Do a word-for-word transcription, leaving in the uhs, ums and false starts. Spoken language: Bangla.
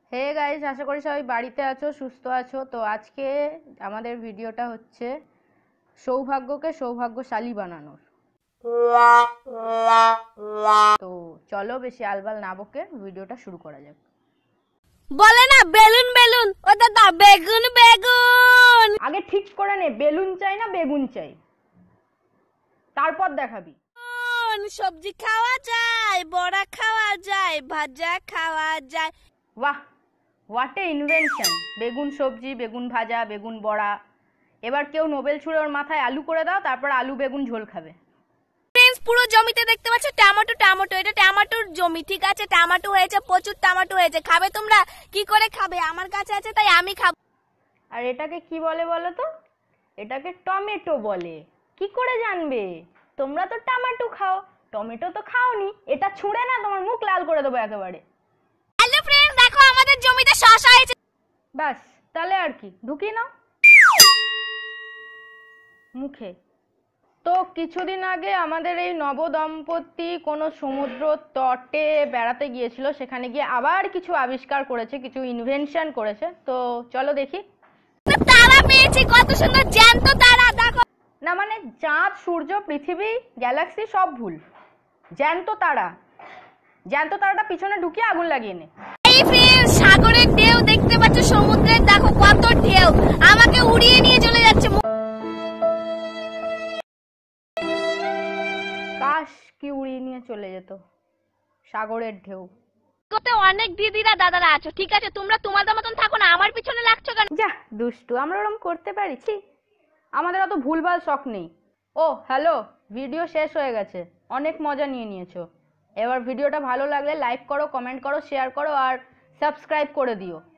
হে গাইস, আশা করি সবাই বাড়িতে আছো, সুস্থ আছো। তো আজকে আমাদের ভিডিওটা হচ্ছে সৌভাগ্যকে সৌভাগ্যশালী বানানোর। তো চলো বেশি আলবাল না বকে ভিডিওটা শুরু করা যাক। বলে না বেলুন বেলুন, ও দাদা বেগুন বেগুন। আগে ঠিক করে নে বেলুন চাই না বেগুন চাই, তারপর দেখাবি। সবজি খাওয়া যায়, বড়া খাওয়া যায়, ভাজা খাওয়া যায়। বাহ, হোয়াট এ ইনভেনশন! বেগুন সবজি, বেগুন ভাজা, বেগুন বড়া। এবার কেউ নোবেল ছুঁড়ে ওর মাথায় আলু করে দাও, তারপর আলু বেগুন ঝোল খাবে। ফ্রেন্ডস, পুরো জমিতে দেখতে পাচ্ছ টমেটো টমেটো, এটা টমেটোর জমি, ঠিক আছে? টমেটো হয়েছে, প্রচুর টমেটো হয়েছে। খাবে তোমরা? কি করে খাবে? আমার কাছে আছে তাই আমি খাবো। আর এটাকে কি বলে বলো তো? এটাকে টমেটো বলে। কি করে জানবে? তোমরা তো টমেটো খাও, টমেটো তো খাওনি। এটা ছুঁড়ে না তোমার মুখ লাল করে দেবো একেবারে। হ্যালো ফ্রেন্ডস, দেখো আমাদের জমিতে শসা হয়েছে। ব্যাস, তাহলে আর কি, ঢুকিয়ে নাও মুখে। তো কিছুদিন আগে আমাদের এই নবদম্পতি কোনো সমুদ্র তটে বেড়াতে গিয়েছিল, সেখানে গিয়ে আবার কিছু আবিষ্কার করেছে, কিছু ইনভেনশন করেছে। তো চলো দেখি। তারা পেয়েছি, কত সুন্দর জ্যান্ত তারা, দেখো না মানে চাঁদ, সূর্য, পৃথিবী, গ্যালাক্সি সব ভুল। জ্যান্ত তারা, জ্যান্ত তারাটা পিছনে ঢুকিয়ে আগুন লাগিয়ে নে। এই ফ্রেন্ডস, সাগরের ঢেউ দেখতে পাচ্ছ, সমুদ্রের দেখো কত ঢেউ, আমাকে উড়িয়ে নিয়ে চলে যাচ্ছে। কাশ কি উড়িয়ে নিয়ে চলে যেত সাগরের ঢেউ। কত অনেক দিদিরা দাদারা আছো, ঠিক আছে? তোমরা তোমাদের মতন থাকো না, আমার পিছনে লাগছো কেন? যা দুষ্টু, আমরা ওরকম করতে পারি? ছি, আমাদের অত ভুলভাল শখ নেই। ও হ্যালো, ভিডিও শেষ হয়ে গেছে, অনেক মজা নিয়ে নিয়েছো। এবার ভিডিওটা ভালো লাগলে লাইক করো, কমেন্ট করো, শেয়ার করো আর সাবস্ক্রাইব করে দিও।